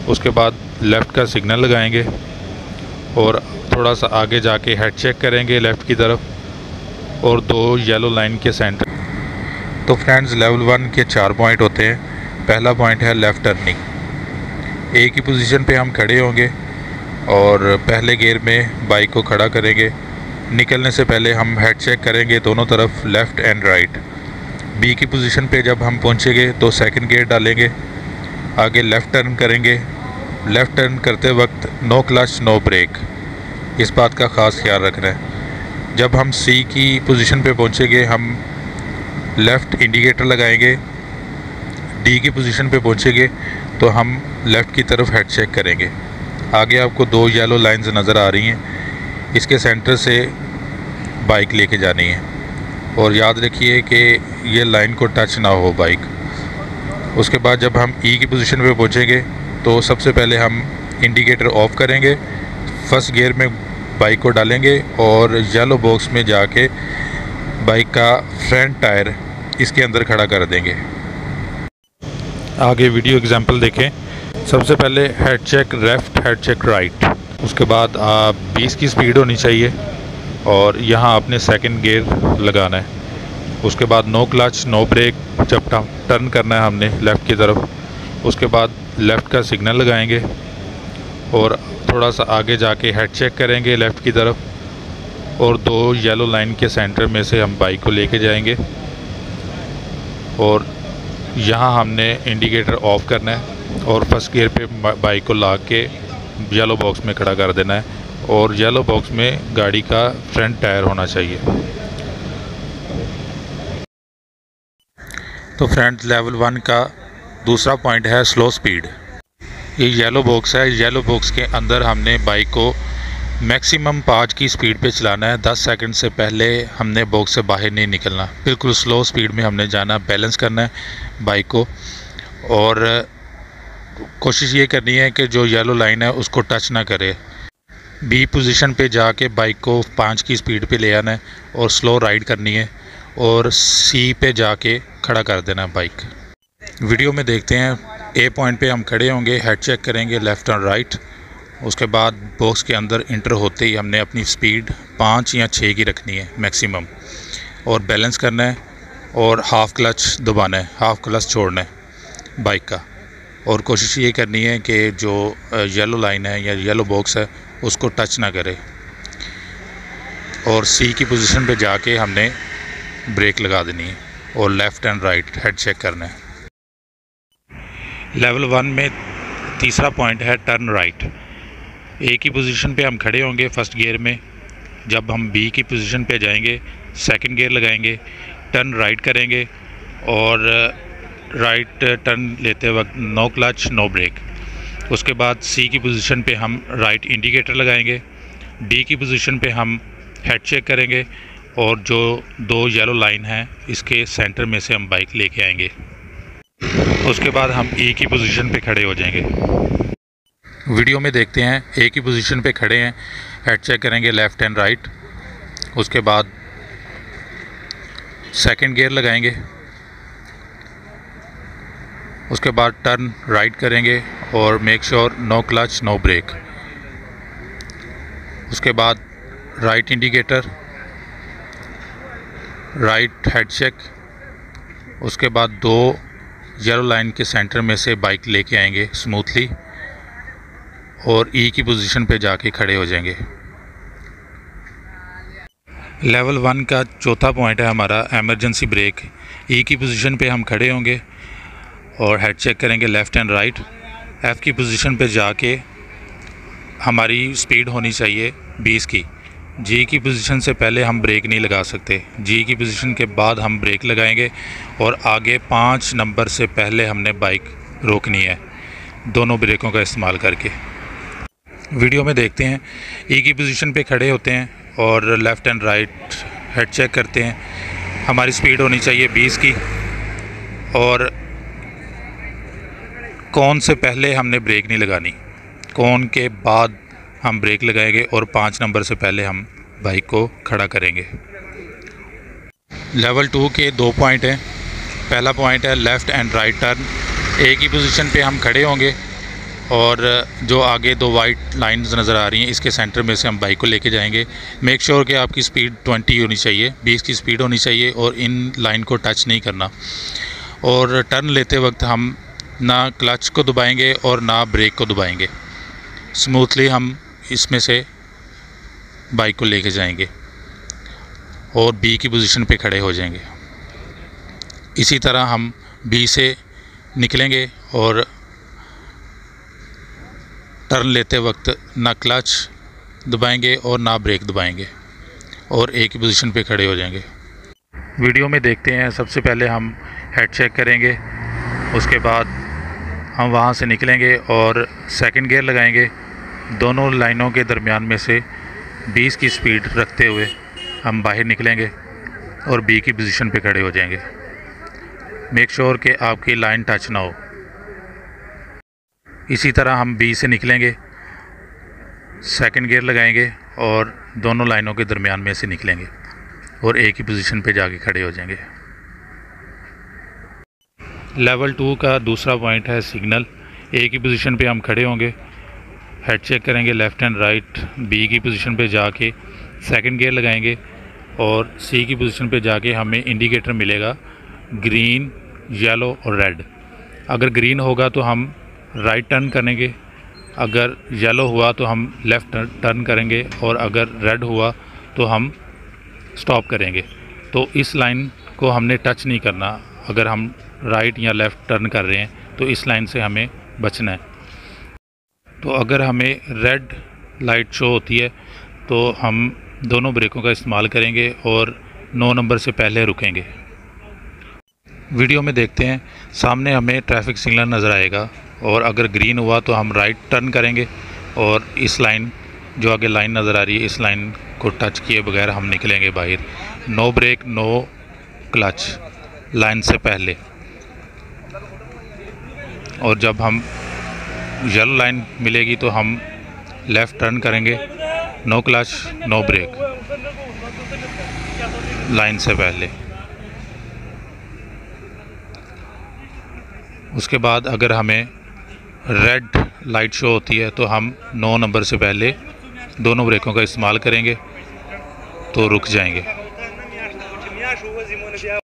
उसके बाद लेफ़्ट का सिग्नल लगाएंगे और थोड़ा सा आगे जाके हेड चेक करेंगे लेफ़्ट की तरफ और 2 येलो लाइन के सेंटर। तो फ्रेंड्स, लेवल 1 के 4 पॉइंट होते हैं। पहला पॉइंट है लेफ़्ट टर्निंग। एक ही पोजीशन पे हम खड़े होंगे और पहले गियर में बाइक को खड़ा करेंगे। निकलने से पहले हम हेड चेक करेंगे दोनों तरफ, लेफ़्ट एंड राइट। बी की पोजीशन पे जब हम पहुंचेंगे तो सेकंड गियर डालेंगे, आगे लेफ़्ट टर्न करेंगे। लेफ़्ट टर्न करते वक्त नो क्लच नो ब्रेक, इस बात का ख़ास ख्याल रखना है। जब हम सी की पोजीशन पे पहुंचेंगे हम लेफ़्ट इंडिकेटर लगाएंगे। डी की पोजीशन पे पहुंचेंगे तो हम लेफ़्ट की तरफ हेड चेक करेंगे। आगे आपको 2 येलो लाइंस नज़र आ रही हैं, इसके सेंटर से बाइक लेके जानी है और याद रखिए कि ये लाइन को टच ना हो बाइक। उसके बाद जब हम ई की पोजीशन पे पहुंचेंगे तो सबसे पहले हम इंडिकेटर ऑफ करेंगे, फर्स्ट गियर में बाइक को डालेंगे और येलो बॉक्स में जाके बाइक का फ्रंट टायर इसके अंदर खड़ा कर देंगे। आगे वीडियो एग्जांपल देखें। सबसे पहले head check left, head check right. उसके बाद 20 की स्पीड होनी चाहिए और यहाँ आपने सेकंड गियर लगाना है। उसके बाद नो क्लच नो ब्रेक जब टर्न करना है हमने लेफ़्ट की तरफ। उसके बाद लेफ़्ट का सिग्नल लगाएंगे और थोड़ा सा आगे जाके हेड चेक करेंगे लेफ़्ट की तरफ और 2 येलो लाइन के सेंटर में से हम बाइक को लेके जाएंगे और यहाँ हमने इंडिकेटर ऑफ करना है और फर्स्ट गियर पे बाइक को ला के येलो बॉक्स में खड़ा कर देना है और येलो बॉक्स में गाड़ी का फ्रंट टायर होना चाहिए। तो फ्रेंड्स, लेवल 1 का दूसरा पॉइंट है स्लो स्पीड। ये येलो बॉक्स है, येलो बॉक्स के अंदर हमने बाइक को मैक्सिमम 5 की स्पीड पे चलाना है। 10 सेकंड से पहले हमने बॉक्स से बाहर नहीं निकलना, बिल्कुल स्लो स्पीड में हमने जाना, बैलेंस करना है बाइक को और कोशिश ये करनी है कि जो येलो लाइन है उसको टच ना करे। बी पोजीशन पे जाके बाइक को 5 की स्पीड पे ले आना है और स्लो राइड करनी है और सी पे जाके खड़ा कर देना है बाइक। वीडियो में देखते हैं। ए पॉइंट पे हम खड़े होंगे, हेड चेक करेंगे लेफ़्ट और राइट। उसके बाद बॉक्स के अंदर इंटर होते ही हमने अपनी स्पीड 5 या 6 की रखनी है मैक्सिमम और बैलेंस करना है और हाफ़ क्लच दबाना है, हाफ़ क्लच छोड़ना है बाइक का और कोशिश ये करनी है कि जो येलो लाइन है या येलो बॉक्स है उसको टच ना करे और सी की पोजीशन पे जाके हमने ब्रेक लगा देनी है और left and right head check करना है। लेवल 1 में तीसरा पॉइंट है टर्न राइट। ए की पोजीशन पे हम खड़े होंगे फर्स्ट गियर में। जब हम बी की पोजीशन पे जाएंगे सेकंड गियर लगाएंगे, टर्न राइट करेंगे और राइट टर्न लेते वक्त नो क्लच नो ब्रेक। उसके बाद सी की पोजीशन पे हम राइट इंडिकेटर लगाएंगे। डी की पोजीशन पे हम हेड चेक करेंगे और जो 2 येलो लाइन है इसके सेंटर में से हम बाइक लेके आएंगे। उसके बाद हम ई की पोजीशन पे खड़े हो जाएंगे। वीडियो में देखते हैं। ए की पोजीशन पे खड़े हैं, हेड चेक करेंगे लेफ़्ट एंड राइट। उसके बाद सेकंड गियर लगाएंगे। उसके बाद टर्न राइट करेंगे और make sure no clutch no brake. उसके बाद right indicator, right head check. उसके बाद 2 येलो लाइन के सेंटर में से बाइक लेके आएंगे स्मूथली और ई की पोजीशन पे जाके खड़े हो जाएंगे। लेवल 1 का चौथा पॉइंट है हमारा एमरजेंसी ब्रेक। ई की पोजीशन पे हम खड़े होंगे और हेड चेक करेंगे लेफ़्ट एंड राइट। एफ़ की पोजीशन पे जाके हमारी स्पीड होनी चाहिए 20 की। जी की पोजीशन से पहले हम ब्रेक नहीं लगा सकते। जी की पोजीशन के बाद हम ब्रेक लगाएंगे और आगे 5 नंबर से पहले हमने बाइक रोकनी है दोनों ब्रेकों का इस्तेमाल करके। वीडियो में देखते हैं। ई की पोजीशन पे खड़े होते हैं और left and right head check करते हैं। हमारी स्पीड होनी चाहिए 20 की और कौन से पहले हमने ब्रेक नहीं लगानी, कौन के बाद हम ब्रेक लगाएंगे और 5 नंबर से पहले हम बाइक को खड़ा करेंगे। लेवल 2 के 2 पॉइंट हैं। पहला पॉइंट है left and right turn. A की पोजीशन पे हम खड़े होंगे और जो आगे दो वाइट लाइंस नज़र आ रही हैं इसके सेंटर में से हम बाइक को लेके जाएंगे। मेक श्योर कि आपकी स्पीड 20 होनी चाहिए, 20 की स्पीड होनी चाहिए और इन लाइन को टच नहीं करना। और टर्न लेते वक्त हम ना क्लच को दबाएंगे और ना ब्रेक को दबाएंगे। स्मूथली हम इसमें से बाइक को लेके जाएंगे और बी की पोजीशन पे खड़े हो जाएंगे। इसी तरह हम बी से निकलेंगे और टर्न लेते वक्त ना क्लच दबाएंगे और ना ब्रेक दबाएंगे और एक ही पोजीशन पे खड़े हो जाएंगे। वीडियो में देखते हैं, सबसे पहले हम हेड चेक करेंगे, उसके बाद हम वहाँ से निकलेंगे और सेकंड गियर लगाएंगे। दोनों लाइनों के दरमियान में से 20 की स्पीड रखते हुए हम बाहर निकलेंगे और बी की पोजीशन पे खड़े हो जाएंगे। मेक श्योर कि आपकी लाइन टच ना हो। इसी तरह हम बी से निकलेंगे, सेकंड गियर लगाएंगे और दोनों लाइनों के दरमियान में से निकलेंगे और एक ही पोजीशन पे जाके खड़े हो जाएंगे। लेवल 2 का दूसरा पॉइंट है सिग्नल। एक ही पोजीशन पे हम खड़े होंगे, हेड चेक करेंगे लेफ़्ट एंड राइट, बी की पोजीशन पे जाके सेकंड गियर लगाएंगे और सी की पोजीशन पे जाके हमें इंडिकेटर मिलेगा ग्रीन, येलो और रेड। अगर ग्रीन होगा तो हम राइट टर्न करेंगे, अगर येलो हुआ तो हम लेफ़्ट टर्न करेंगे और अगर रेड हुआ तो हम स्टॉप करेंगे। तो इस लाइन को हमने टच नहीं करना। अगर हम राइट या लेफ़्ट टर्न कर रहे हैं तो इस लाइन से हमें बचना है। तो अगर हमें रेड लाइट शो होती है तो हम दोनों ब्रेकों का इस्तेमाल करेंगे और 9 नंबर से पहले रुकेंगे। वीडियो में देखते हैं, सामने हमें ट्रैफिक सिग्नल नज़र आएगा और अगर ग्रीन हुआ तो हम राइट टर्न करेंगे और इस लाइन जो आगे लाइन नज़र आ रही है इस लाइन को टच किए बगैर हम निकलेंगे बाहर। No brake, no clutch, line से पहले। और जब हम येलो लाइन मिलेगी तो हम लेफ़्ट टर्न करेंगे, no clutch, no brake, line से पहले। उसके बाद अगर हमें रेड लाइट शो होती है तो हम 9 नंबर से पहले दोनों ब्रेकों का इस्तेमाल करेंगे तो रुक जाएंगे।